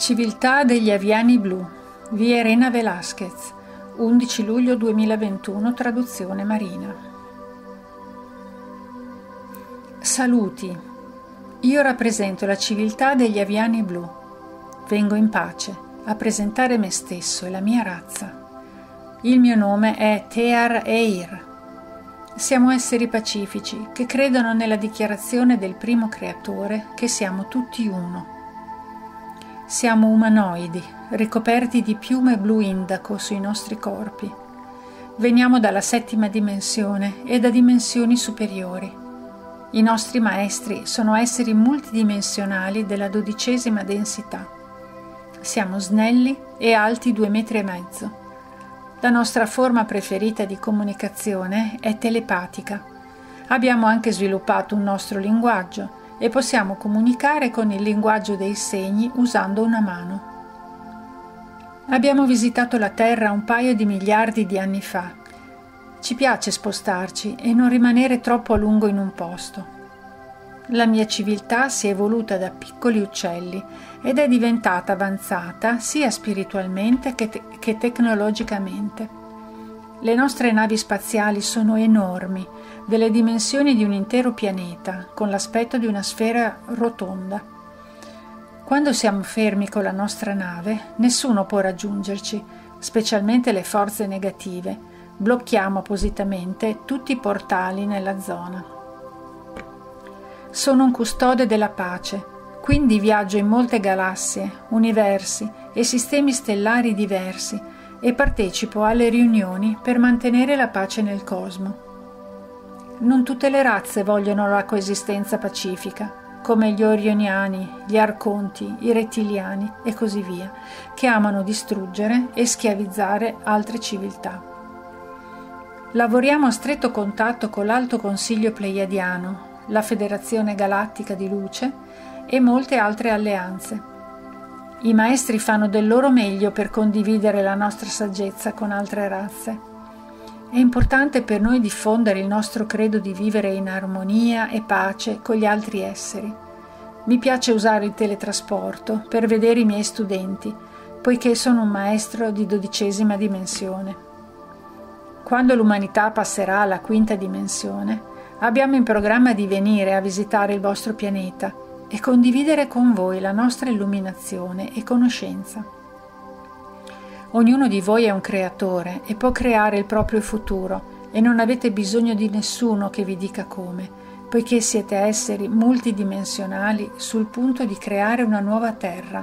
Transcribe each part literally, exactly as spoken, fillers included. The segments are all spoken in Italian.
Civiltà degli Aviani Blu, via Elena Velázquez, undici luglio duemilaventuno, traduzione Marina. Saluti. Io rappresento la civiltà degli Aviani Blu. Vengo in pace a presentare me stesso e la mia razza. Il mio nome è Tear Eir. Siamo esseri pacifici che credono nella dichiarazione del primo creatore che siamo tutti uno. Siamo umanoidi, ricoperti di piume blu indaco sui nostri corpi. Veniamo dalla settima dimensione e da dimensioni superiori. I nostri maestri sono esseri multidimensionali della dodicesima densità. Siamo snelli e alti due metri e mezzo. La nostra forma preferita di comunicazione è telepatica. Abbiamo anche sviluppato un nostro linguaggio e possiamo comunicare con il linguaggio dei segni usando una mano. Abbiamo visitato la Terra un paio di miliardi di anni fa. Ci piace spostarci e non rimanere troppo a lungo in un posto. La mia civiltà si è evoluta da piccoli uccelli ed è diventata avanzata sia spiritualmente che, te- che tecnologicamente. Le nostre navi spaziali sono enormi, delle dimensioni di un intero pianeta, con l'aspetto di una sfera rotonda. Quando siamo fermi con la nostra nave, nessuno può raggiungerci, specialmente le forze negative. Blocchiamo appositamente tutti i portali nella zona. Sono un custode della pace, quindi viaggio in molte galassie, universi e sistemi stellari diversi e partecipo alle riunioni per mantenere la pace nel cosmo. Non tutte le razze vogliono la coesistenza pacifica, come gli orioniani, gli arconti, i rettiliani e così via, che amano distruggere e schiavizzare altre civiltà. Lavoriamo a stretto contatto con l'Alto Consiglio Pleiadiano, la Federazione Galattica di Luce e molte altre alleanze. I maestri fanno del loro meglio per condividere la nostra saggezza con altre razze. È importante per noi diffondere il nostro credo di vivere in armonia e pace con gli altri esseri. Mi piace usare il teletrasporto per vedere i miei studenti, poiché sono un maestro di dodicesima dimensione. Quando l'umanità passerà alla quinta dimensione, abbiamo in programma di venire a visitare il vostro pianeta e condividere con voi la nostra illuminazione e conoscenza. Ognuno di voi è un creatore e può creare il proprio futuro e non avete bisogno di nessuno che vi dica come, poiché siete esseri multidimensionali sul punto di creare una nuova terra.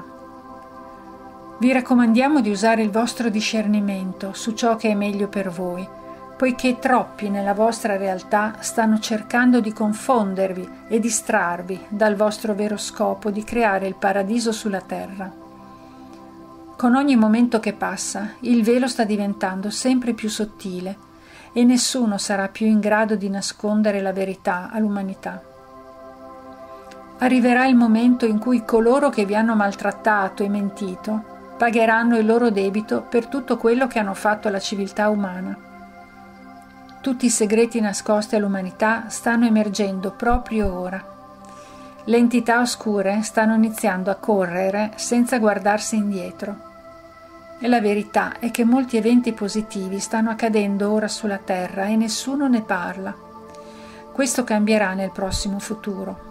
Vi raccomandiamo di usare il vostro discernimento su ciò che è meglio per voi, poiché troppi nella vostra realtà stanno cercando di confondervi e distrarvi dal vostro vero scopo di creare il paradiso sulla terra. Con ogni momento che passa, il velo sta diventando sempre più sottile e nessuno sarà più in grado di nascondere la verità all'umanità. Arriverà il momento in cui coloro che vi hanno maltrattato e mentito pagheranno il loro debito per tutto quello che hanno fatto alla civiltà umana. Tutti i segreti nascosti all'umanità stanno emergendo proprio ora. Le entità oscure stanno iniziando a correre senza guardarsi indietro. E la verità è che molti eventi positivi stanno accadendo ora sulla Terra e nessuno ne parla. Questo cambierà nel prossimo futuro.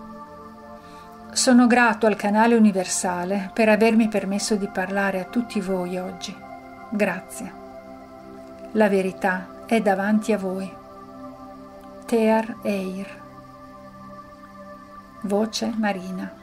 Sono grato al canale universale per avermi permesso di parlare a tutti voi oggi. Grazie. La verità è davanti a voi. Tear Eir. Voce Marina.